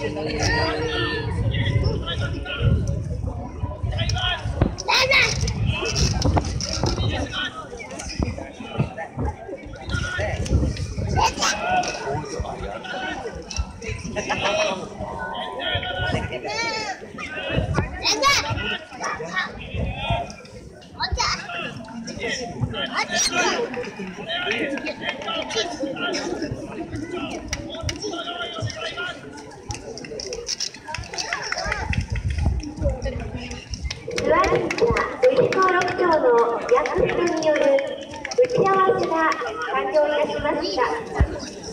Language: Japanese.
登録長の役人による打ち合わせが完了いたしました。